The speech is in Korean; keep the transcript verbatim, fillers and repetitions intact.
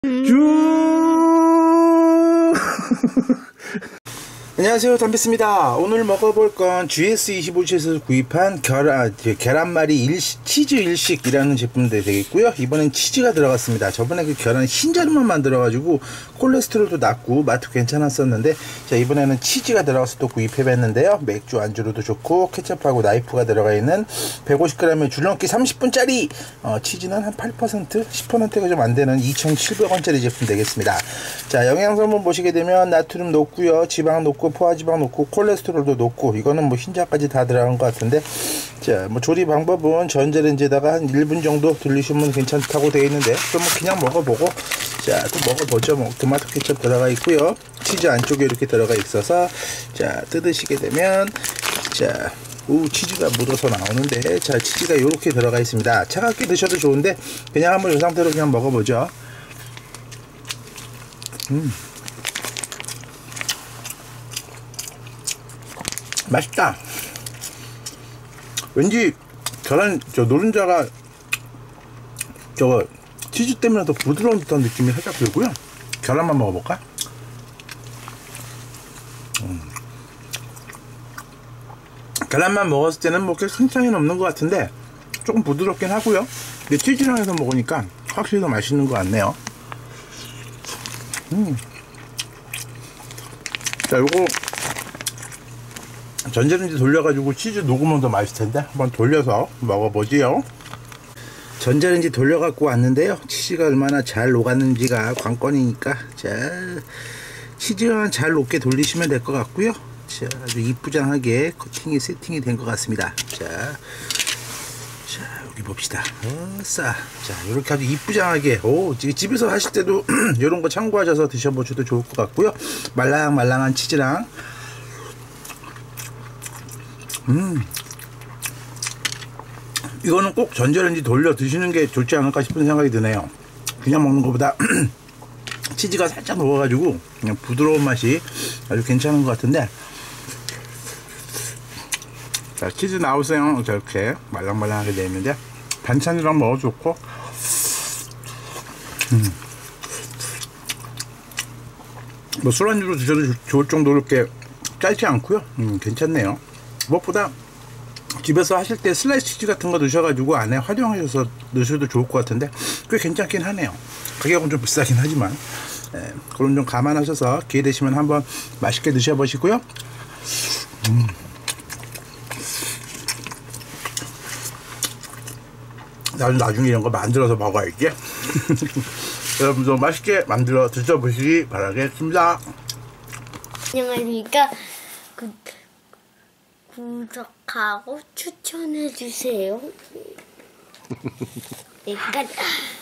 쭉 안녕하세요, 담비스입니다. 오늘 먹어볼 건 지에스 이십오에서 구입한 계란, 계란말이 일식, 치즈 일식이라는 제품도 되겠고요. 이번엔 치즈가 들어갔습니다. 저번에 그 계란 흰자루만 만들어가지고 콜레스테롤도 낮고 맛도 괜찮았었는데, 자, 이번에는 치즈가 들어가서 또 구입해봤는데요. 맥주 안주로도 좋고 케첩하고 나이프가 들어가 있는 백오십 그램의 줄넘기 삼십 분짜리 어, 치즈는 한 팔 퍼센트, 십 퍼센트가 좀 안되는 이천칠백 원짜리 제품 되겠습니다. 자, 영양성분 보시게 되면 나트륨 높고요, 지방 높고 포화지방 높고 콜레스테롤도 높고, 이거는 뭐 흰자까지 다 들어간 것 같은데, 자, 뭐 조리 방법은 전자레인지에다가 한 일 분 정도 돌리시면 괜찮다고 되어 있는데, 좀 뭐 그냥 먹어보고, 자, 또 먹어보죠. 뭐 토마토 케첩 들어가 있고요, 치즈 안쪽에 이렇게 들어가 있어서, 자, 뜯으시게 되면, 자, 오, 치즈가 묻어서 나오는데, 자, 치즈가 이렇게 들어가 있습니다. 차갑게 드셔도 좋은데 그냥 한번 이 상태로 그냥 먹어보죠. 음, 맛있다. 왠지 계란 저 노른자가 저거 치즈 때문에 더 부드러운 듯한 느낌이 살짝 들고요. 계란만 먹어볼까? 음. 계란만 먹었을 때는 뭐 큰 차이는 없는 것 같은데 조금 부드럽긴 하고요. 근데 치즈랑 해서 먹으니까 확실히 더 맛있는 것 같네요. 음. 자, 요거 전자레인지 돌려가지고 치즈 녹으면 더 맛있을 텐데 한번 돌려서 먹어보지요. 전자레인지 돌려갖고 왔는데요, 치즈가 얼마나 잘 녹았는지가 관건이니까, 자, 치즈만 잘 녹게 돌리시면 될 것 같고요. 자, 아주 이쁘장하게 커팅이 세팅이 된 것 같습니다. 자, 자, 여기 봅시다. 어싸. 자, 이렇게 아주 이쁘장하게, 오, 집에서 하실 때도 이런 거 참고하셔서 드셔보셔도 좋을 것 같고요. 말랑말랑한 치즈랑, 음, 이거는 꼭 전자레인지 돌려 드시는 게 좋지 않을까 싶은 생각이 드네요. 그냥 먹는 것보다 치즈가 살짝 녹아가지고 그냥 부드러운 맛이 아주 괜찮은 것 같은데, 자, 치즈 나우세요. 저렇게 말랑말랑하게 되어 있는데 반찬이랑 먹어도 좋고, 음, 뭐 술안주로 드셔도 좋을 정도로 이렇게 짧지 않고요. 음, 괜찮네요. 무엇보다 집에서 하실 때 슬라이스 치즈 같은 거 넣으셔가지고 안에 활용하셔서 넣으셔도 좋을 것 같은데 꽤 괜찮긴 하네요. 가격은 좀 비싸긴 하지만, 예, 그런 좀 감안하셔서 기회 되시면 한번 맛있게 드셔보시고요. 음. 나중에 이런 거 만들어서 먹어야지. 여러분도 맛있게 만들어 드셔보시기 바라겠습니다. 안녕하십니까. 구, 구독하고 추천해주세요. 네, 끝.